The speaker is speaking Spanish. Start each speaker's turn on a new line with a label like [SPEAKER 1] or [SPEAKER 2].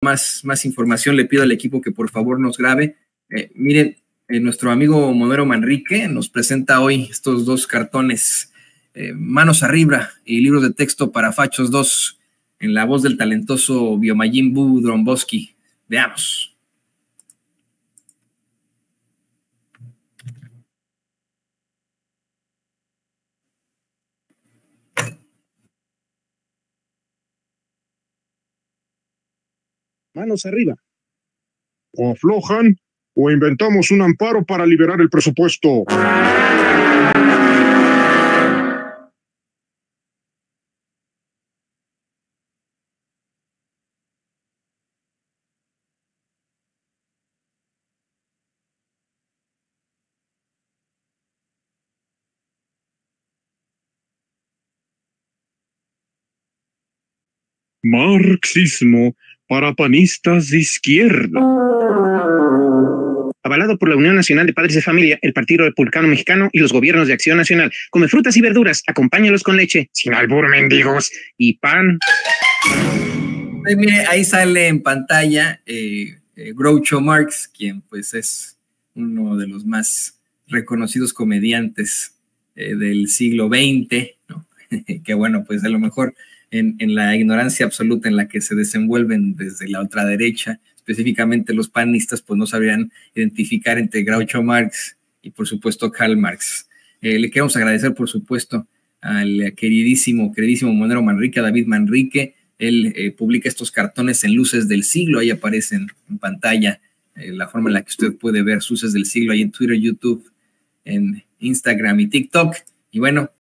[SPEAKER 1] más información, le pido al equipo que por favor nos grabe. Miren, nuestro amigo Monero Manrique nos presenta hoy estos dos cartones, Manos Arriba y libros de texto para Fachos 2, en la voz del talentoso Biomajin Buu Dromboski. Veamos.
[SPEAKER 2] Manos arriba. O aflojan o inventamos un amparo para liberar el presupuesto. Marxismo para panistas de izquierda.
[SPEAKER 3] Avalado por la Unión Nacional de Padres de Familia, el Partido Republicano Mexicano y los gobiernos de Acción Nacional. Come frutas y verduras, acompáñalos con leche, sin albur, mendigos, y pan.
[SPEAKER 1] Mire, ahí sale en pantalla Groucho Marx, quien pues es uno de los más reconocidos comediantes del siglo XX, ¿no? Que bueno, pues a lo mejor en la ignorancia absoluta en la que se desenvuelven desde la ultraderecha, específicamente los panistas, pues no sabrían identificar entre Groucho Marx y por supuesto Karl Marx. Le queremos agradecer por supuesto al queridísimo Monero Manrique, a David Manrique. Él publica estos cartones en Luces del Siglo, ahí aparecen en pantalla la forma en la que usted puede ver Luces del Siglo, ahí en Twitter, YouTube, en Instagram y TikTok. Y bueno,